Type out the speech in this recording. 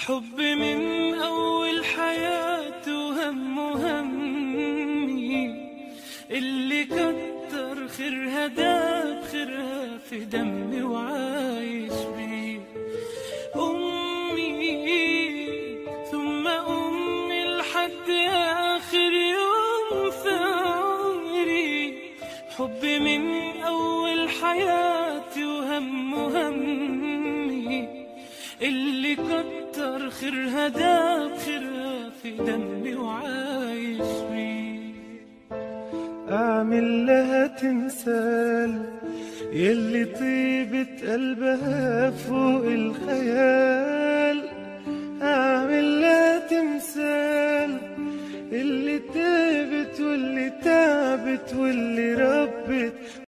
حب من أول حياته همي، اللي كتر خيرها داب خيرها في دمي وعايش بيه. أمي ثم أمي لحد آخر يوم في عمري. حب من أول حياتي همي، اللي كتر خيرها داب خيرها في دمي وعايش بيه. أعمل لها تمثال يلي طيبة قلبها فوق الخيال. أعمل لها تمثال اللي تعبت واللي تعبت واللي ربت